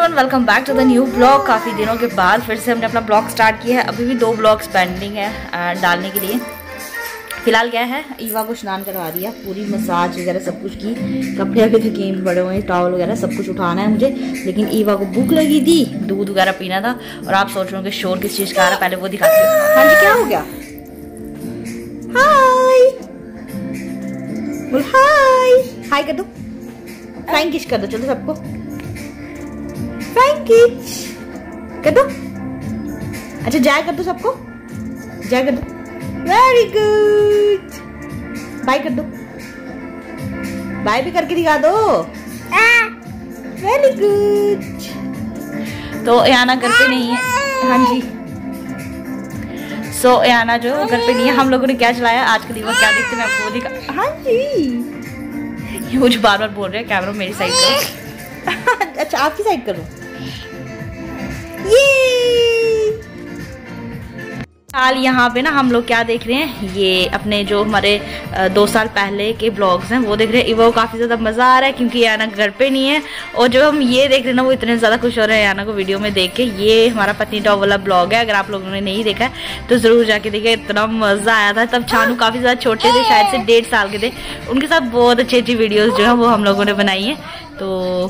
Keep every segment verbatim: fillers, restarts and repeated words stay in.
Everyone, welcome back to the new blog. काफ़ी दिनों के बाद फिर से हमने अपना ब्लॉग स्टार्ट किया है। अभी भी दो ब्लॉग्स पेंडिंग है डालने के लिए। फिलहाल क्या है, ईवा को स्नान करवा दिया, पूरी मसाज वगैरह सब कुछ की। कपड़े अभी तक गेम पड़े हुए हैं, टॉवल वगैरह सब कुछ उठाना है मुझे। लेकिन ईवा को भूख लगी थी, दूध वगैरह पीना था। और आप सोच रहे हो कि शोर किस चीज़ का आ रहा है, पहले वो दिखाती हूँ। हाँ जी, क्या हो गया? हाय बोल, हाय हाय कर दो, फ्लाइंग किस कर दो, चलो सबको फ्लाइंग किस कर दो। अच्छा जय कर दो, सबको जय कर दो। वेरी गुड, बाय कर दो, बाय भी करके दिखा दो। Very good. तो याना घर पे नहीं है। हाँ जी, सो so, याना जो घर पे नहीं है। हम लोगों ने क्या चलाया आज के दिन, क्या देखते मैं आपको दिखा। हाँ जी, ये मुझे बार बार बोल रहे हैं कैमरा मेरी साइड करो। अच्छा आपकी साइड करो। ये हाल यहाँ पे ना हम लोग क्या देख रहे हैं, ये अपने जो हमारे दो साल पहले के ब्लॉग्स हैं वो देख रहे हैं। वो काफी ज्यादा मजा आ रहा है क्योंकि याना घर पे नहीं है। और जो हम ये देख रहे हैं ना, वो इतने ज्यादा खुश हो रहे हैं याना को वीडियो में देख के। ये हमारा पत्नीटॉप वाला ब्लॉग है, अगर आप लोगों ने नहीं देखा है तो जरूर जाके देखिए। इतना मजा आया था तब। छानू काफी ज्यादा छोटे थे, शायद से डेढ़ साल के थे। उनके साथ बहुत अच्छी अच्छी वीडियोज जो है वो हम लोगों ने बनाई है। तो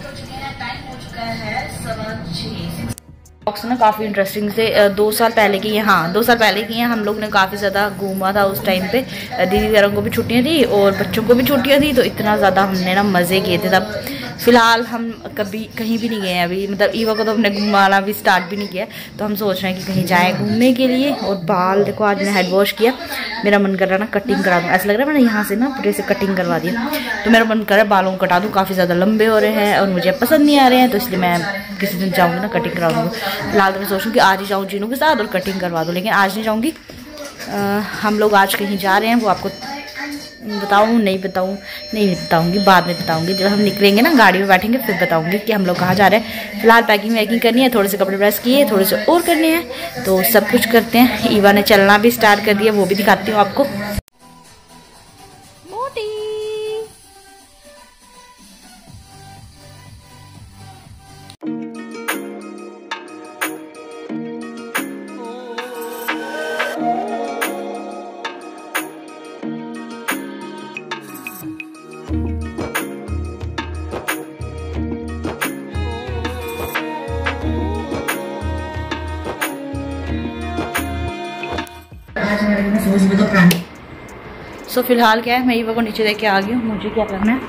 ब्लॉग्स ना काफ़ी इंटरेस्टिंग से दो साल पहले की है। हाँ दो साल पहले की हैं। हम लोग ने काफ़ी ज़्यादा घूमा था उस टाइम पे। दीदी वगैरह को भी छुट्टियां थी और बच्चों को भी छुट्टियां थी, तो इतना ज़्यादा हमने ना मज़े किए थे तब। फिलहाल हम कभी कहीं भी नहीं गए हैं अभी, मतलब ईवा को तो हमने घुमाना भी स्टार्ट भी नहीं किया। तो हम सोच रहे हैं कि कहीं जाएँ घूमने के लिए। और बाल देखो, आज मैंने हेड वॉश किया। मेरा मन कर रहा है ना कटिंग करा दूँ। ऐसा लग रहा है मैंने यहाँ से ना पूरे से कटिंग करवा दिया। तो मेरा मन कर रहा है बालों को कटा दूँ, काफ़ी ज़्यादा लंबे हो रहे हैं और मुझे पसंद नहीं आ रहे हैं। तो इसलिए मैं किसी दिन जाऊँगी ना कटिंग करा दूँगी। फिलहाल तो मैं सोचूँ कि आज ही जाऊँ जीनू के साथ और कटिंग करवा दूँ, लेकिन आज नहीं जाऊँगी। हम लोग आज कहीं जा रहे हैं, वो आपको बताऊँ नहीं बताऊँ नहीं बताऊँगी, बाद में बताऊँगी। जब हम निकलेंगे ना गाड़ी में बैठेंगे फिर बताऊँगी कि हम लोग कहाँ जा रहे हैं। फिलहाल पैकिंग वैकिंग करनी है, थोड़े से कपड़े प्रेस किए, थोड़े से और करने हैं, तो सब कुछ करते हैं। ईवा ने चलना भी स्टार्ट कर दिया, वो भी दिखाती हूँ आपको। सो so, फिलहाल क्या है, मैं ईवा को नीचे लेके आ गई हूँ। मुझे क्या करना है,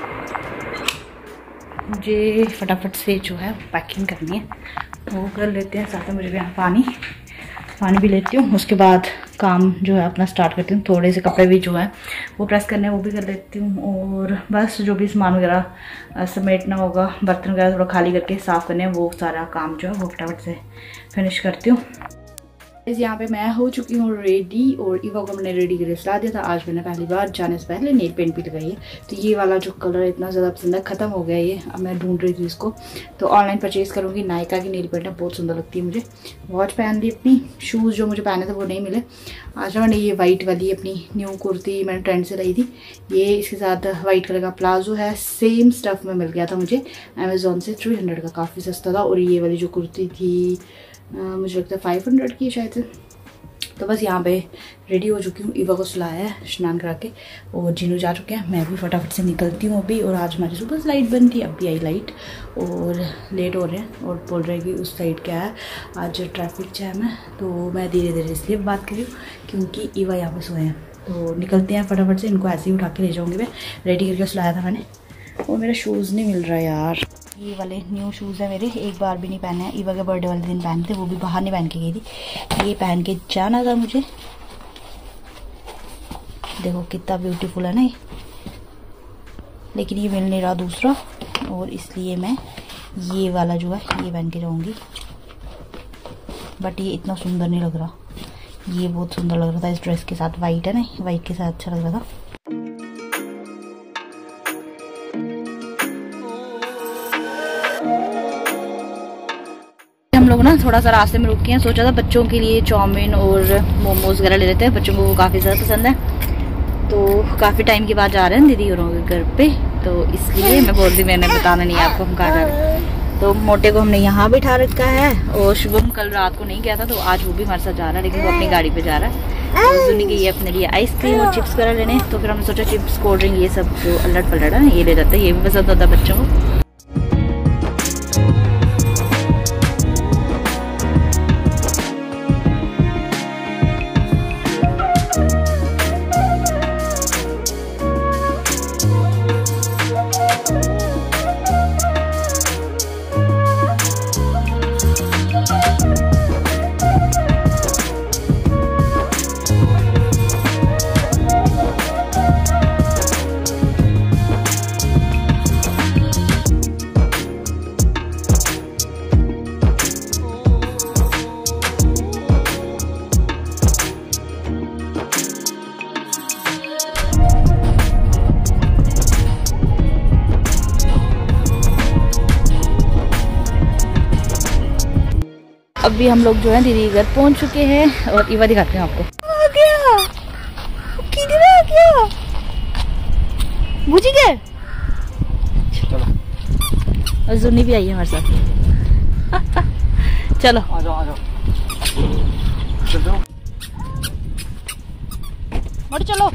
मुझे फटाफट से जो है पैकिंग करनी है, वो कर लेते हैं। साथ में मुझे यहाँ पानी पानी भी लेती हूँ। उसके बाद काम जो है अपना स्टार्ट करती हूँ। थोड़े से कपड़े भी जो है वो प्रेस करने हैं, वो भी कर लेती हूँ। और बस जो भी सामान वगैरह समेटना होगा, बर्तन वगैरह थोड़ा खाली करके साफ़ करने हैं, वो सारा काम जो है वो फटाफट से फिनिश करती हूँ। यहाँ पे मैं हो चुकी हूँ रेडी और ईवा को मैंने रेडी करके चला दिया था। आज मैंने पहली बार जाने से पहले नेल पेंट भी लगाई है। तो ये वाला जो कलर इतना ज़्यादा पसंद है, ख़त्म हो गया ये। अब मैं ढूंढ रही थी इसको, तो ऑनलाइन परचेज़ करूँगी। नायका की नेल पेंट है, बहुत सुंदर लगती है मुझे। वॉच पहन ली अपनी, शूज़ जो मुझे पहने थे वो नहीं मिले। आज मैंने ये वाइट वाली अपनी न्यू कुर्ती मैंने ट्रेंड से लाई थी। ये इसके साथ वाइट कलर का प्लाजो है, सेम स्टफ़ में मिल गया था मुझे अमेज़ोन से। थ्री हंड्रेड का, काफ़ी सस्ता था। और ये वाली जो कुर्ती थी आ, मुझे लगता है फाइव हंड्रेड की शायद से। तो बस यहाँ पे रेडी हो चुकी हूँ। ईवा को सुलाया है स्नान करा के, और जीनू जा चुके हैं। मैं भी फटाफट से निकलती हूँ अभी। और आज हमारी सुबह से लाइट बंद थी, अब भी आई लाइट और लेट हो रहे हैं। और बोल रहे हैं कि उस साइड क्या है, आज ट्रैफिक जैम है। तो मैं धीरे धीरे इसलिए बात कर रही हूँ क्योंकि ईवा यहाँ पे सोए हैं। तो निकलते हैं फटाफट से। इनको ऐसे ही उठा के ले जाऊँगी, मैं रेडी करके सुलाया था मैंने। और मेरा शूज़ नहीं मिल रहा यार। ये वाले न्यू शूज़ है मेरे, एक बार भी नहीं पहने हैं। ईवा के बर्थडे वाले दिन पहने थे, वो भी बाहर नहीं पहन के गई थी। ये पहन के जाना था मुझे। देखो कितना ब्यूटीफुल है ना ये, लेकिन ये मिल नहीं रहा दूसरा, और इसलिए मैं ये वाला जो है ये पहन के जाऊँगी। बट ये इतना सुंदर नहीं लग रहा। ये बहुत सुंदर लग रहा था इस ड्रेस के साथ, वाइट है ना, वाइट के साथ अच्छा लग रहा था। हम लोग ना थोड़ा सा रास्ते में रुके हैं। सोचा था बच्चों के लिए चाउमीन और मोमोज वगैरह ले लेते हैं, बच्चों को वो काफ़ी ज़्यादा पसंद है। तो काफ़ी टाइम के बाद जा रहे हैं दीदी और के घर पे, तो इसलिए मैं बोल दी मैंने बताना नहीं आपको हम कहाँ जा रहे हैं। तो मोटे को हमने यहाँ बिठा रखा है और शुभम कल रात को नहीं गया था, तो आज वो भी हमारे साथ जा रहा है, लेकिन वो अपनी गाड़ी पे जा रहा है। तो जुनी गई है अपने लिए आइसक्रीम और चिप्स वगैरह लेने, तो फिर हमने सोचा चिप्स कोल्ड ड्रिंक ये सब जो अलट पलट है ना ये ले जाते हैं, ये भी पसंद होता है बच्चों को। अभी हम लोग जो है दीदी घर पहुंच चुके हैं और ईवा दिखाते हैं आपको। आ गया, किधर आ गया? बुझी गए। और जुनी भी आई है हमारे साथ। चलो आ जाओ आ जाओ मोटे चलो।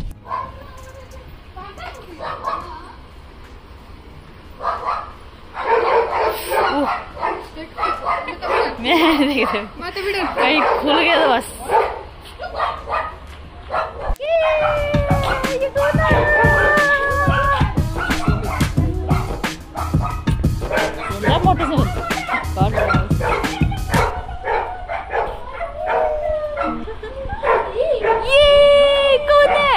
कहीं खुल गया तो बस। मोटे से ये कौन है?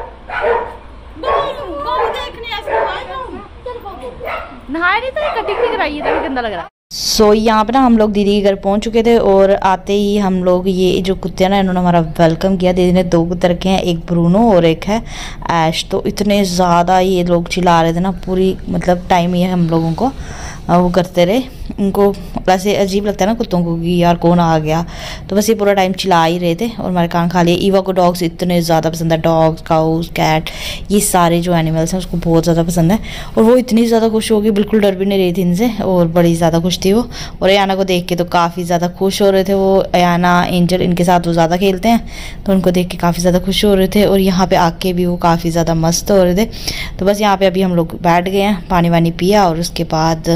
नहाया नहीं था, कटिंग नहीं कराई है, तभी गंदा लग रहा है। सो so, यहाँ पे ना हम लोग दीदी के घर पहुँच चुके थे और आते ही हम लोग ये जो कुत्ते ना इन्होंने हमारा वेलकम किया। दीदी ने दो कुत्ते रखे हैं, एक ब्रूनो और एक है ऐश। तो इतने ज़्यादा ये लोग चिल्ला रहे थे ना, पूरी मतलब टाइम ये हम लोगों को वो करते रहे। उनको वैसे अजीब लगता है ना कुत्तों को कि यार कौन आ गया, तो बस ये पूरा टाइम चिल्ला ही रहे थे और हमारे कान खा लिए। ईवा को डॉग्स इतने ज़्यादा पसंद है, डॉग्स काउस कैट ये सारे जो एनिमल्स हैं उसको बहुत ज़्यादा पसंद है। और वो इतनी ज़्यादा खुश होगी, बिल्कुल डर भी नहीं रही थी इनसे और बड़ी ज़्यादा खुश थी वो। और अयाना को देख के तो काफ़ी ज़्यादा खुश हो रहे थे वो। अयाना एंजल इनके साथ वो ज़्यादा खेलते हैं, तो उनको देख के काफ़ी ज़्यादा खुश हो रहे थे। और यहाँ पर आके भी वो काफ़ी ज़्यादा मस्त हो रहे थे। तो बस यहाँ पर अभी हम लोग बैठ गए हैं, पानी वानी पिया और उसके बाद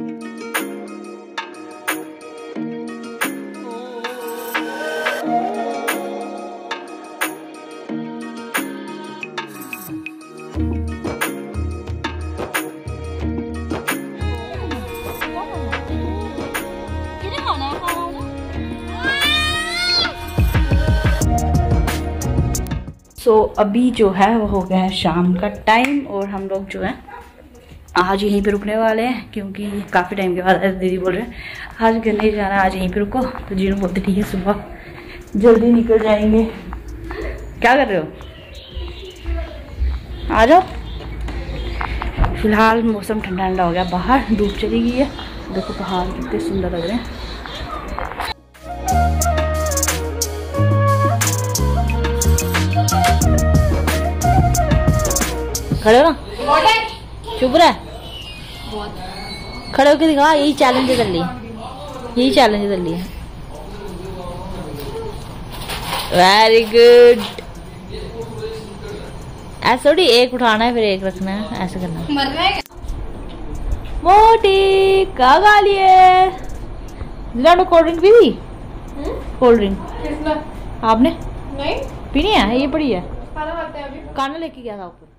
तो अभी जो है वो हो गया है शाम का टाइम और हम लोग जो है आज यहीं पे रुकने वाले हैं, क्योंकि काफ़ी टाइम के बाद दीदी बोल रहे हैं आज घर नहीं जाना, आज यहीं पे रुको। तो जीनू बोलते ठीक है सुबह जल्दी निकल जाएंगे। क्या कर रहे हो? आ जाओ। फिलहाल मौसम ठंडा ठंडा हो गया, बाहर धूप चली गई है। देखो पहाड़ कितने सुंदर लग रहे हैं। खड़े हो ना, चुप रहा, खड़े होकर दिखा। यही चैलेंज कर लिया, यही चैलेंज कर लिया। Very good. ऐसे थोड़ी एक उठाना है फिर एक रखना है, ऐसे करना है। मर रहा है मोटी का गाली है। कोल्ड ड्रिंक पी थी? कोल्ड ड्रिंक आपने नहीं पीनी है? ये पड़ी है, खाना लेके गया था ऊपर।